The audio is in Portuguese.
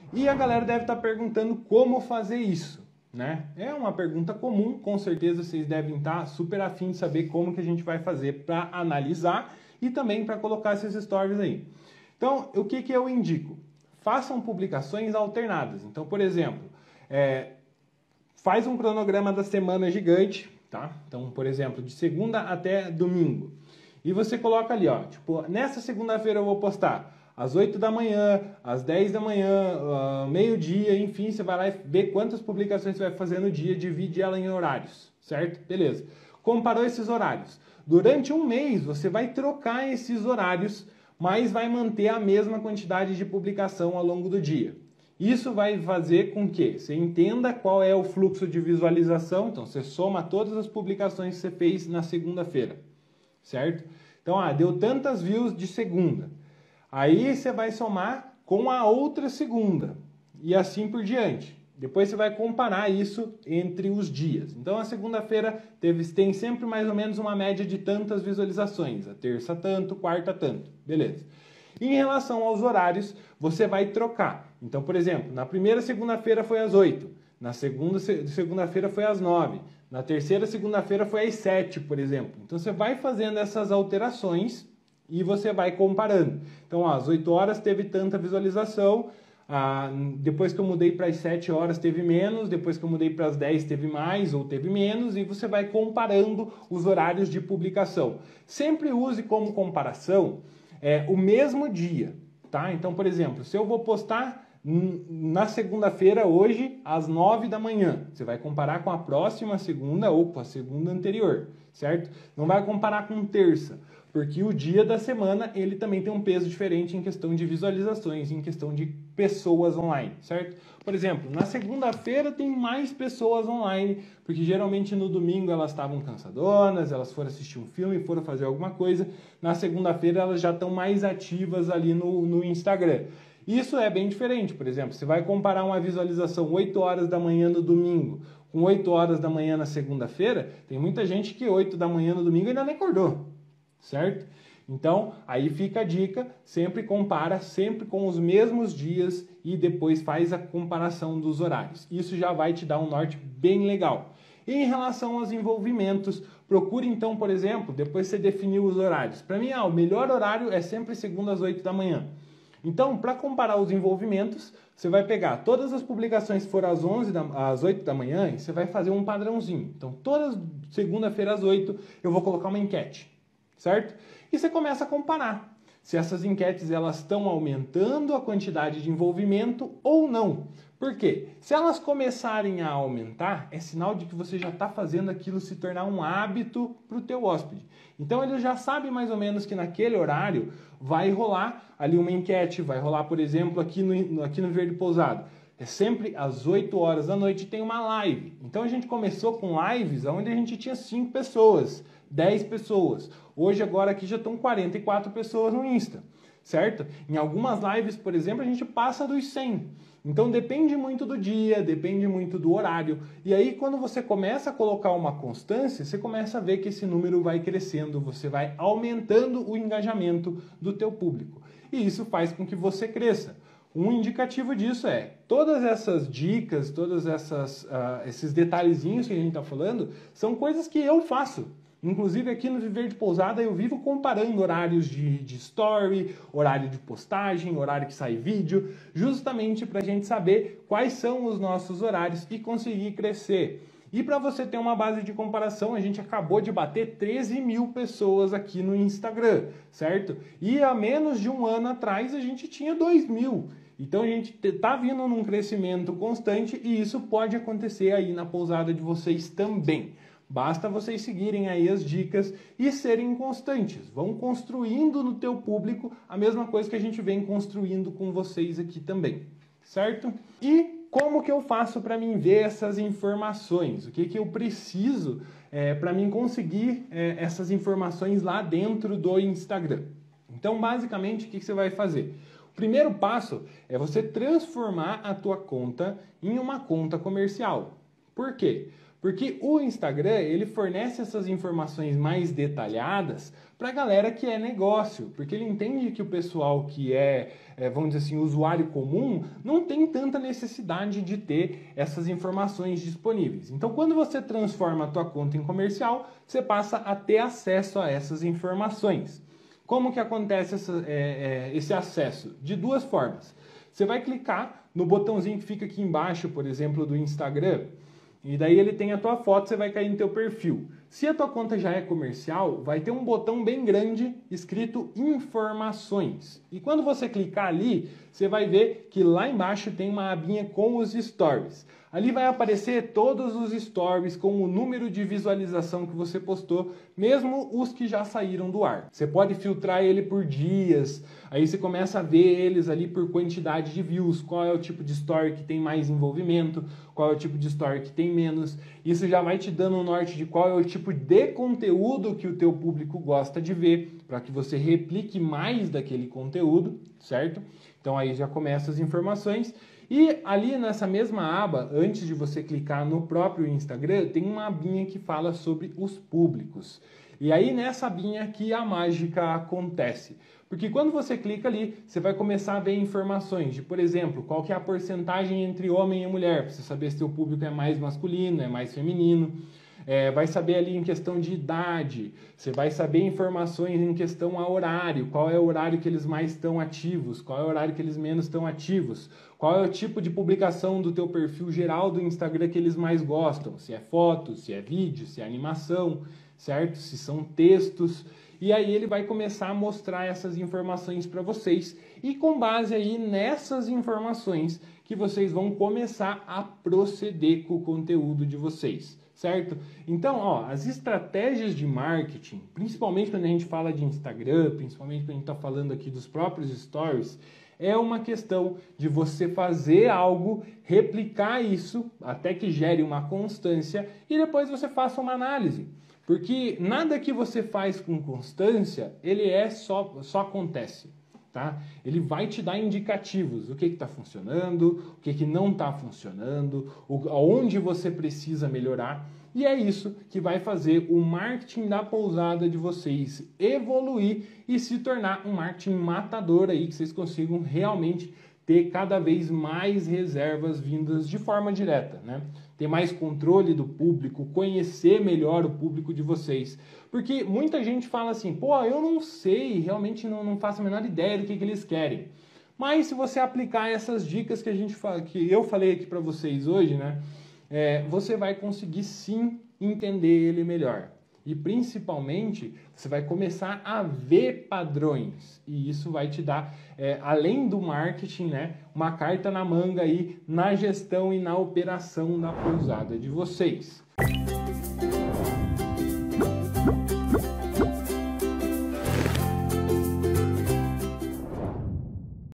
E a galera deve estar perguntando como fazer isso, né? É uma pergunta comum, com certeza vocês devem estar super afim de saber como que a gente vai fazer para analisar e também para colocar esses stories aí. Então, o que eu indico? Façam publicações alternadas. Então, por exemplo, faz um cronograma da semana gigante, tá? Então, por exemplo, de segunda até domingo. E você coloca ali, ó, tipo, nessa segunda-feira eu vou postar às 8 da manhã, às 10 da manhã, meio-dia, enfim, você vai lá e vê quantas publicações você vai fazer no dia, divide ela em horários, certo? Beleza. Comparou esses horários. Durante um mês, você vai trocar esses horários, mas vai manter a mesma quantidade de publicação ao longo do dia. Isso vai fazer com que você entenda qual é o fluxo de visualização, então você soma todas as publicações que você fez na segunda-feira, certo? Então, deu tantas views de segunda. Aí você vai somar com a outra segunda e assim por diante. Depois você vai comparar isso entre os dias. Então a segunda-feira tem sempre mais ou menos uma média de tantas visualizações. A terça tanto, quarta tanto. Beleza. Em relação aos horários, você vai trocar. Então, por exemplo, na primeira segunda-feira foi às 8. Na segunda segunda-feira foi às 9. Na terceira segunda-feira foi às 7, por exemplo. Então você vai fazendo essas alterações e você vai comparando. Então, às 8 horas teve tanta visualização, depois que eu mudei para as 7 horas teve menos, depois que eu mudei para as 10 teve mais ou teve menos, e você vai comparando os horários de publicação. Sempre use como comparação o mesmo dia, tá? Então, por exemplo, se eu vou postar na segunda-feira hoje às 9 da manhã, você vai comparar com a próxima segunda ou com a segunda anterior, certo? Não vai comparar com terça, porque o dia da semana ele também tem um peso diferente em questão de visualizações, em questão de pessoas online, certo? Por exemplo, na segunda-feira tem mais pessoas online, porque geralmente no domingo elas estavam cansadonas, elas foram assistir um filme, foram fazer alguma coisa. Na segunda-feira elas já estão mais ativas ali no Instagram. Isso é bem diferente, por exemplo, você vai comparar uma visualização 8 horas da manhã no domingo com 8 horas da manhã na segunda-feira, tem muita gente que 8 da manhã no domingo ainda nem acordou, certo? Então, aí fica a dica, sempre compara, sempre com os mesmos dias e depois faz a comparação dos horários. Isso já vai te dar um norte bem legal. E em relação aos envolvimentos, procure então, por exemplo, depois você definiu os horários. Para mim, o melhor horário é sempre segunda às 8 da manhã. Então, para comparar os envolvimentos, você vai pegar todas as publicações que foram às 8 da manhã e você vai fazer um padrãozinho. Então, toda segunda-feira às 8 eu vou colocar uma enquete, certo? E você começa a comparar se essas enquetes elas estão aumentando a quantidade de envolvimento ou não. Por quê? Se elas começarem a aumentar, é sinal de que você já está fazendo aquilo se tornar um hábito para o teu hóspede. Então ele já sabe mais ou menos que naquele horário vai rolar ali uma enquete, vai rolar, por exemplo, aqui no Verde Pousado. É sempre às 8 horas da noite tem uma live. Então a gente começou com lives onde a gente tinha 5 pessoas, 10 pessoas. Hoje agora aqui já estão 44 pessoas no Insta, certo? Em algumas lives, por exemplo, a gente passa dos 100. Então depende muito do dia, depende muito do horário. E aí quando você começa a colocar uma constância, você começa a ver que esse número vai crescendo, você vai aumentando o engajamento do teu público. E isso faz com que você cresça. Um indicativo disso é, todas essas dicas, esses detalhezinhos que a gente está falando, são coisas que eu faço. Inclusive aqui no Viver de Pousada eu vivo comparando horários de story, horário de postagem, horário que sai vídeo, justamente para a gente saber quais são os nossos horários e conseguir crescer. E para você ter uma base de comparação, a gente acabou de bater 13 mil pessoas aqui no Instagram, certo? E há menos de um ano atrás a gente tinha 2 mil. Então a gente está vindo num crescimento constante e isso pode acontecer aí na pousada de vocês também. Basta vocês seguirem aí as dicas e serem constantes. Vão construindo no teu público a mesma coisa que a gente vem construindo com vocês aqui também, certo? E como que eu faço para mim ver essas informações? O que que eu preciso para mim conseguir essas informações lá dentro do Instagram? Então, basicamente, o que que você vai fazer? O primeiro passo é você transformar a tua conta em uma conta comercial. Por quê? Porque o Instagram, ele fornece essas informações mais detalhadas para a galera que é negócio, porque ele entende que o pessoal que vamos dizer assim, usuário comum, não tem tanta necessidade de ter essas informações disponíveis. Então, quando você transforma a tua conta em comercial, você passa a ter acesso a essas informações. Como que acontece esse acesso? De duas formas. Você vai clicar no botãozinho que fica aqui embaixo, por exemplo, do Instagram, e daí ele tem a tua foto, você vai cair no teu perfil. Se a tua conta já é comercial, vai ter um botão bem grande escrito Informações. E quando você clicar ali, você vai ver que lá embaixo tem uma abinha com os stories. Ali vai aparecer todos os stories com o número de visualização que você postou, mesmo os que já saíram do ar. Você pode filtrar ele por dias, aí você começa a ver eles ali por quantidade de views, qual é o tipo de story que tem mais envolvimento, qual é o tipo de story que tem menos. Isso já vai te dando um norte de qual é o tipo de conteúdo que o teu público gosta de ver, para que você replique mais daquele conteúdo, certo? Então aí já começa as informações. E ali nessa mesma aba, antes de você clicar no próprio Instagram, tem uma abinha que fala sobre os públicos. E aí nessa abinha que a mágica acontece. Porque quando você clica ali, você vai começar a ver informações de, por exemplo, qual que é a porcentagem entre homem e mulher, para você saber se o público é mais masculino, é mais feminino. Vai saber ali em questão de idade, você vai saber informações em questão a horário, qual é o horário que eles mais estão ativos, qual é o horário que eles menos estão ativos, qual é o tipo de publicação do teu perfil geral do Instagram que eles mais gostam, se é foto, se é vídeo, se é animação, certo? Se são textos. E aí ele vai começar a mostrar essas informações para vocês e com base aí nessas informações que vocês vão começar a proceder com o conteúdo de vocês, certo? Então, as estratégias de marketing, principalmente quando a gente fala de Instagram, principalmente quando a gente está falando aqui dos próprios stories, é uma questão de você fazer algo, replicar isso até que gere uma constância e depois você faça uma análise. Porque nada que você faz com constância, ele só acontece, tá? Ele vai te dar indicativos, o que está funcionando, o que não está funcionando, onde você precisa melhorar. E é isso que vai fazer o marketing da pousada de vocês evoluir e se tornar um marketing matador aí, que vocês consigam realmente ter cada vez mais reservas vindas de forma direta, né? Ter mais controle do público, conhecer melhor o público de vocês. Porque muita gente fala assim, pô, eu não sei, realmente não faço a menor ideia do que eles querem. Mas se você aplicar essas dicas que eu falei aqui para vocês hoje, né? Você vai conseguir sim entender ele melhor. E principalmente, você vai começar a ver padrões. E isso vai te dar, além do marketing, né, uma carta na manga aí na gestão e na operação da pousada de vocês.